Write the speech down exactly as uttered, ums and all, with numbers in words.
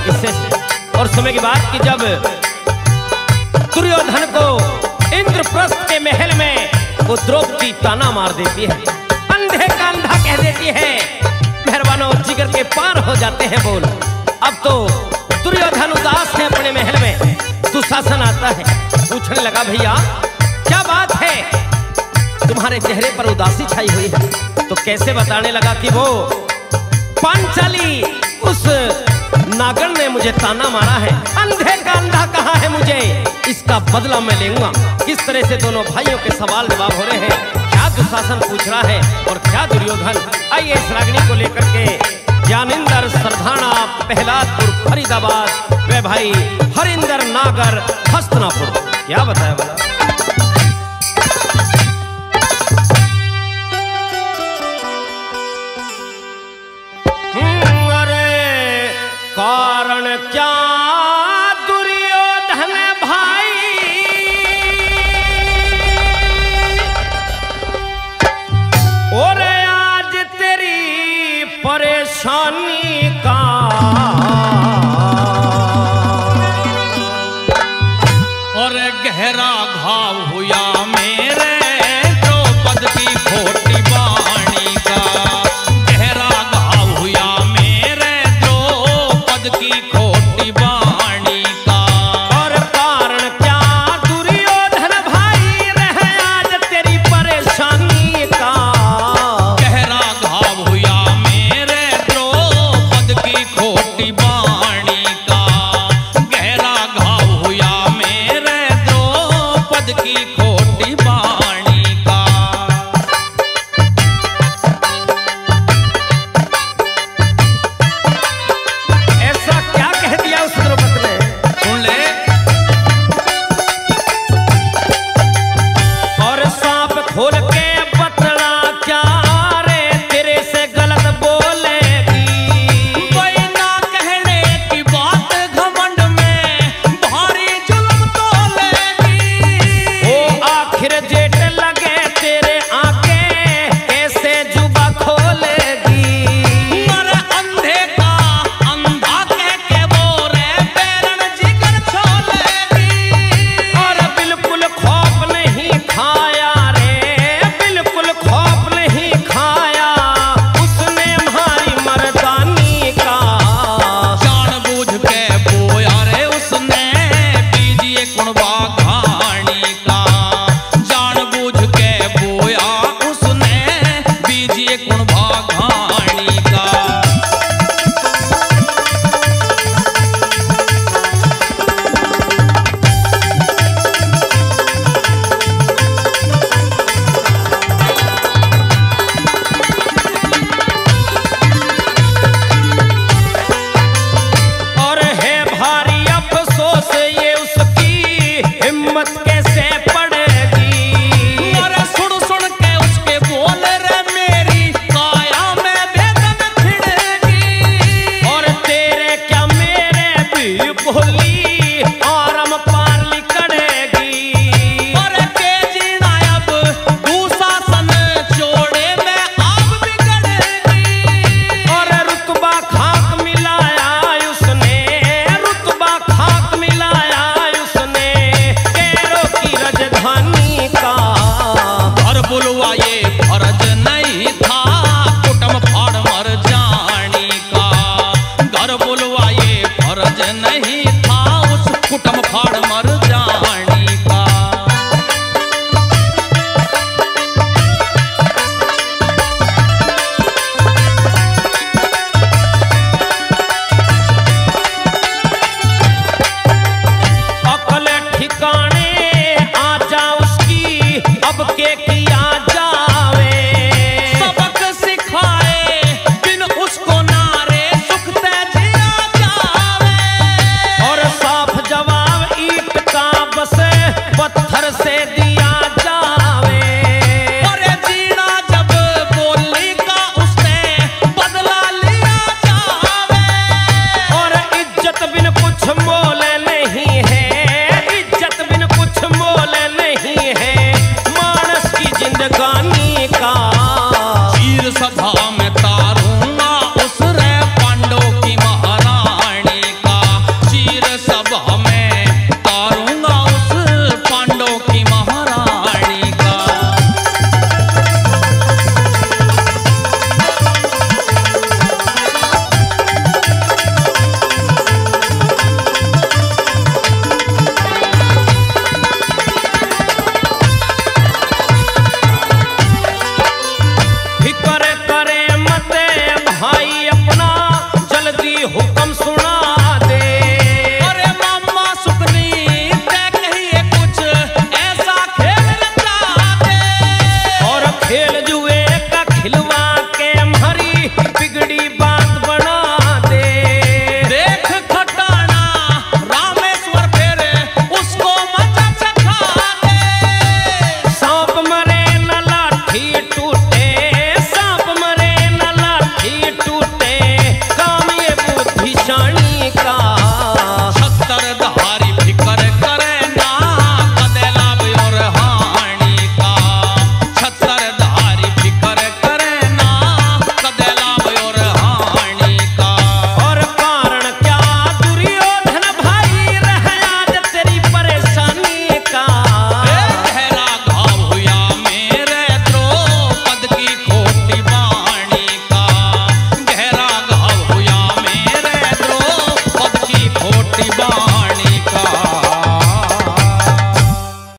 किससे और समय की बात कि जब दुर्योधन को इंद्रप्रस्थ के महल में वो द्रौपदी ताना मार देती है, अंधे का अंधा कह देती है, मेहरबानो जिगर के पार हो जाते हैं बोल। अब तो दुर्योधन उदास है अपने महल में। दुशासन आता है, पूछने लगा भैया क्या बात है, तुम्हारे चेहरे पर उदासी छाई हुई है। तो कैसे बताने लगा कि वो पांचाली उस नागर ने मुझे ताना मारा है, अंधे का अंधा कहा है मुझे, इसका बदला मैं लूंगा। किस तरह से दोनों भाइयों के सवाल जवाब हो रहे हैं, क्या दुशासन पूछ रहा है और क्या दुर्योधन। आइए इस रागनी को लेकर के ज्ञानेंद्र सरधाना प्रहलादपुर फरीदाबाद वे भाई हरिंदर नागर हस्तनापुर, क्या बताया बोला। कारण क्या दुर्योधन भाई, और आज तेरी परेशानी का और गहरा घाव हुआ मेरे द्रौपद की खोटी वाणी का, गहरा घाव हुआ मेरे द्रौपद की खोटी वाणी का। और कारण क्या दुर्योधन भाई रहे आज तेरी परेशानी का, गहरा घाव हुआ मेरे द्रौपद की खोटी वाणी का, गहरा घाव हुआ मेरे द्रौपद की खोटी वाणी का। ऐसा क्या कह दिया उस द्रौपद ने, सुन ले। और सांप खोल के बतला क्या रे तेरे से गलत बोलेगी, कोई ना कहने की बात घमंड में भारी जुल्म तोलेगी। ओ आखिर जेठ लगे तेरे आके कैसे जुबा खोलेगी। मर अंधे का अंधा कह के वो रे पैरन जिगर छोलेगी। और बिल्कुल खौफ नहीं खाया रे, बिल्कुल खौफ नहीं खाया उसने हमारी मर्दानी का। जानबूझ के बोया रे उसने बीजिए कुणबा घाणी का, जानबूझ के बोया उसने बीजिए कुणबा घाणी का। और है भारी अफसोस ये उसकी हिम्मत कैसे पड़ेगी। और सुन सुन के उसके बोल रे मेरी काया में बेदम छिड़ेगी। और तेरे क्या मेरे भी बोली आरम पार लिकड़ेगी। और के जीना अब दुशासन चोड़े में आप बिगड़ेगी। और रुतबा खाक मिलाया उसने, रुतबा खाक मिलाया उसने कैरो की राजधानी का। घर बुलवा ये फर्ज नहीं था कुटम फाड़ मर जानी का, घर बुलवा ये फर्ज नहीं था उस कुटम फाड़ मर जानी का। अकल ठिकाने आ जा उसकी अब के किया जावे। सबक सिखाए बिन उसको नारे सुख ते जिया जावे। और साफ जवाब ईट का बसे पत्थर से